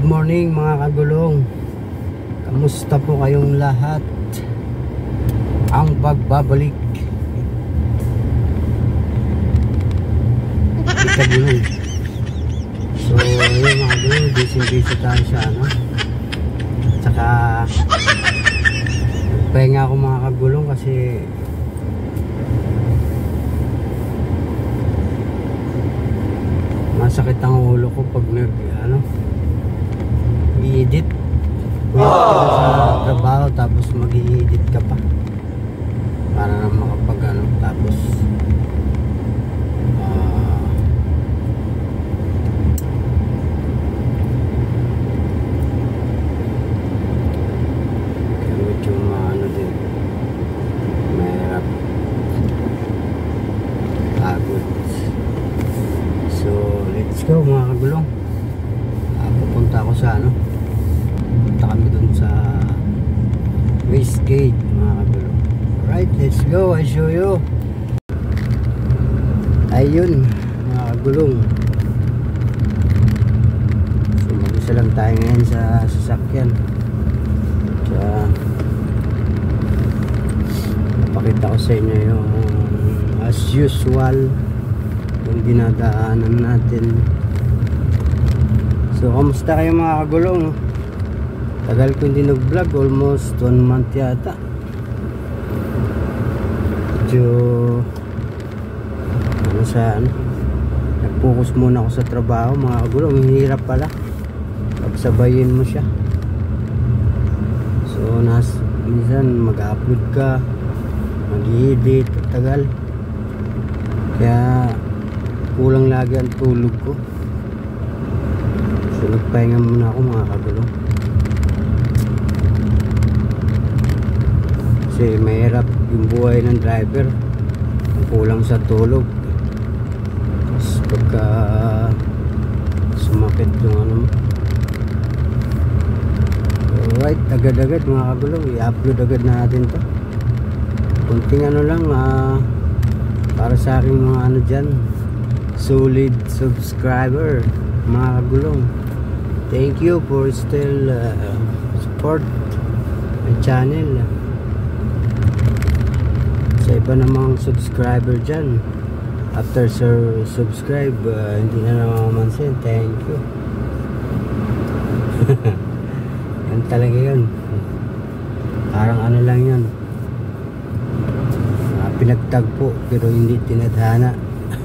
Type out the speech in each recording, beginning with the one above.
morning mga kagulong. Kamusta po kayong lahat? Ang pagbabalik kagulong. So yun mga kagulong, busy tayo sa tsaka nagpahinga ako mga kagulong kasi masakit ang ulo ko pag i-edit sa trabaho tapos mag-i-edit ka pa para na makapag tapos medyo din mahirap pagod. So let's go mga kagulong. Pupunta ako sa punta kami dun sa Westgate mga kagulong. Alright, let's go, I show you. Ayun mga kagulong, so mag-isa lang tayo ngayon sa sasakyan. So napakita ko sa inyo yung as usual yung dinadaanan natin. So kamusta kayo mga kagulong? Tagal ko hindi nag-vlog, almost 1 month yata. Medyo nag-focus muna ako sa trabaho mga kagulong. Hirap pala pagsabayin mo siya. So minsan mag-upload ka, mag-edit, tagal, kaya kulang lagi ang tulog ko. So nagpahinga muna ako mga kagulong kasi mahirap yung buhay ng driver, kulang sa tulog. Tapos pagka sumakit yung alright, agad-agad mga kagulong, i-upload agad natin to. Kunting lang para sa aking mga dyan, solid subscriber mga kagulong. Thank you for still support my channel. Sa iba namang subscriber dyan, after subscribe, hindi na namamansin, thank you. Yan talaga yun, parang lang yun, pinagtagpo pero hindi tinadhana.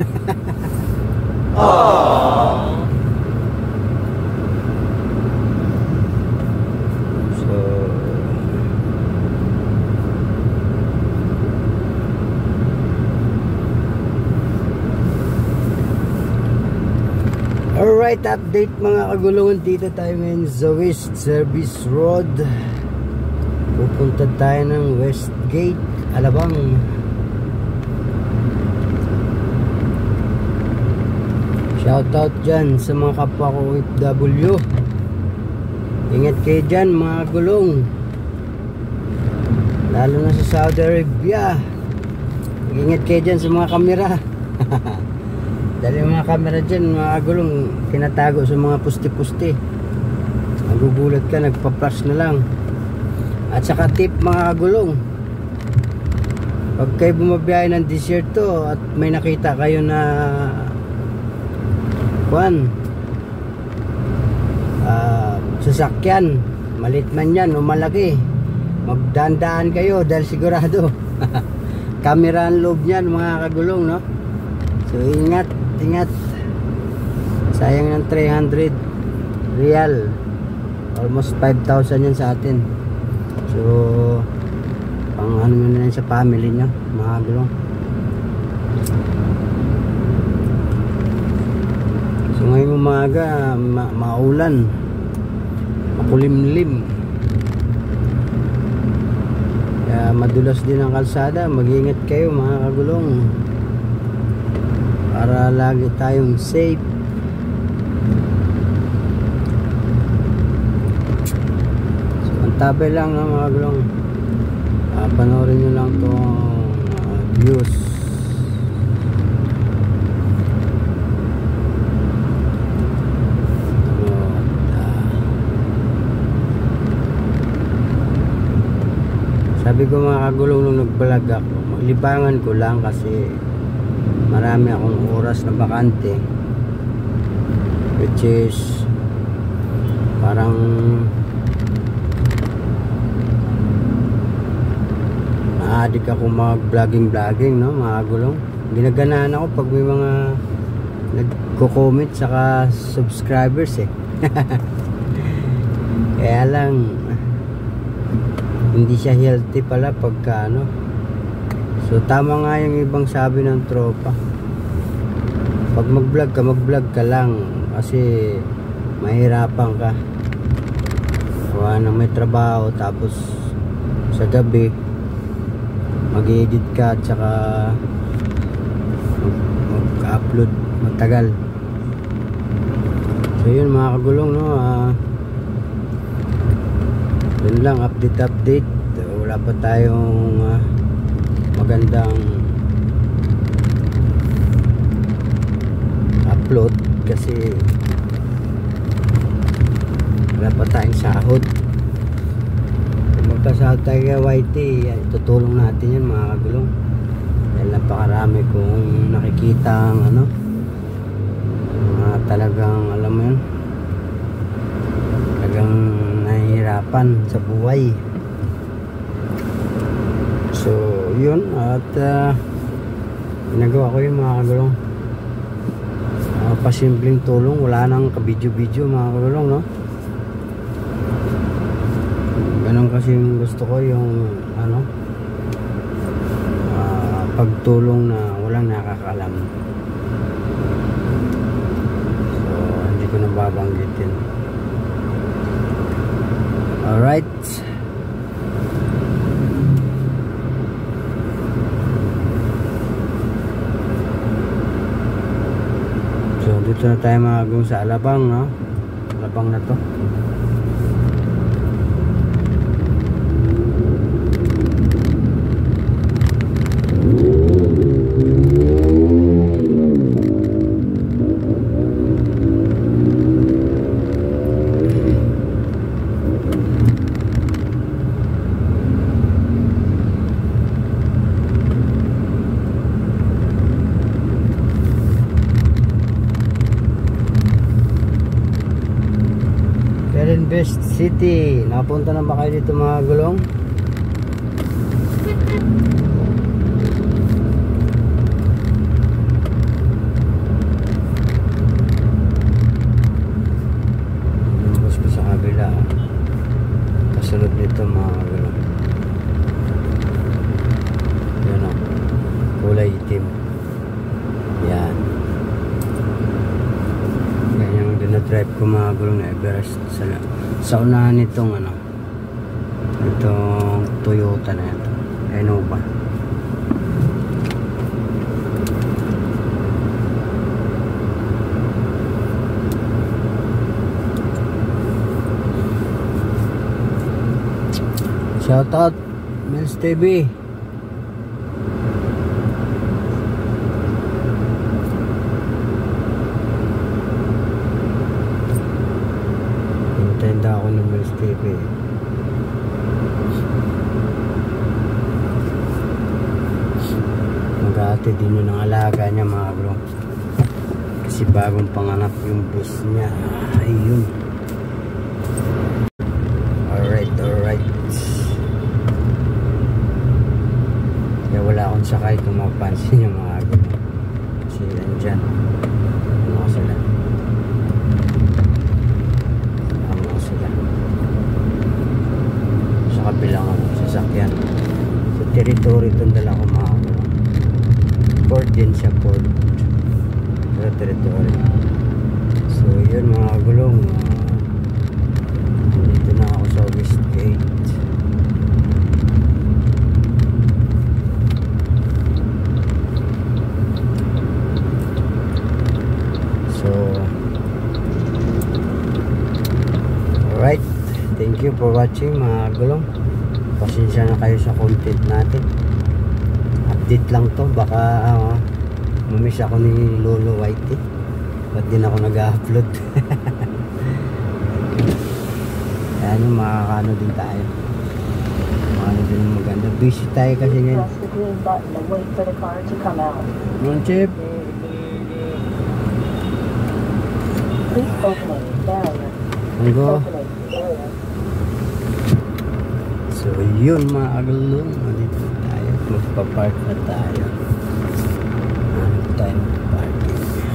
Alright, update mga kagulungan. Dito tayo ngayon sa West Service Road. Pupunta tayo ng Westgate, Alabang. Shoutout dyan sa mga kapwa ko OFW. Ingat kayo dyan mga kagulong, lalo na sa Saudi Arabia. Ingat kayo dyan sa mga kamera. Dahil yung mga camera dyan mga kagulong, tinatago sa mga puste-puste. Nagugulat ka, nagpa-flash na lang. At saka tip mga kagulong, pag kayo bumabiyahe ng desierto at may nakita kayo na sasakyan, malit man yan o malaki, magdandaan kayo dahil sigurado camera ang loob nyan mga kagulong, no? So ingat, sayang ng 300 real, almost 5,000 yan sa atin. So pang nyo na yan sa family nyo mga kagulong. So ngayong umaga maulan, makulimlim, kaya madulas din ang kalsada. Mag-ingat kayo mga kagulong para lagi tayong safe. So antabay lang mga kagulong, panoorin nyo lang itong views. Sabi ko mga kagulong nung nag-vlog ako, libangan ko lang kasi marami akong oras na bakante, which is parang na-addict ako mag-vlogging no mga kagulong. Ginaganaan ako pag may mga nagko-comment saka subscribers kaya lang hindi siya healthy pala pagka ano. So tama nga yung ibang sabi ng tropa, pag mag-vlog ka lang kasi mahirapan ka gawa ng may trabaho, tapos sa gabi mag-edit ka at saka mag-upload matagal. So yun mga kagulong no, yun lang, update. Wala pa tayong magandang upload kasi wala pa tayong sahod. Kung magkasahod tayo kay YT, tutulong natin yan mga kagulong. Dahil napakarami kong nakikita ang ano, talagang alam mo yun, talagang nahihirapan sa buhay. So yun, at ginagawa ko yun mga kagulong, pasimpleng tulong, wala nang kabidyo-bidyo mga kagulong no. Ganun kasi gusto ko yung ano, pagtulong na walang nakakalam. So hindi ko na babanggitin. Alright, so dito na tayo magagawin sa Alabang no? Alabang na to. Best City. Napunta na ba kayo dito mga gulong? Lubos pa sa kabila. Kasunod nito mga gulong. Yan o. Kulay itim. Yan. Yung dinadrive ko mga gulong na Everest sa unahan nitong ano, itong Toyota na ito, Innova. Shoutout Mills TV. Tenda ako ng Mills TV. Mag-aati din yun ang alaga niya mga bro, kasi bagong panganak yung bus niya. Ayun. Alright. Kaya wala akong sakay kung mapansin yung mga bro, kasi nandyan ano sila, kabilang sasakyan. So territory itong dala ko mga port din siya, port pero territory. So yun mga gulong, dito na ako sa Westgate. So alright, thank you for watching mga gulong. Pasensya na kayo sa content natin. Update lang to, baka mamiss ako ni Lolo Whitey. Ba't din ako nag-upload? Ayan yung makakano din tayo. Ano din maganda. Busy tayo kasi ngayon. Press the green button and wait for the car to come out. Chip. Please open it. Barrier. Ano? Opening. Barrier. So yun mga agulong. Dito tayo. Magpa-park na tayo. Ano tayo magpa-parking?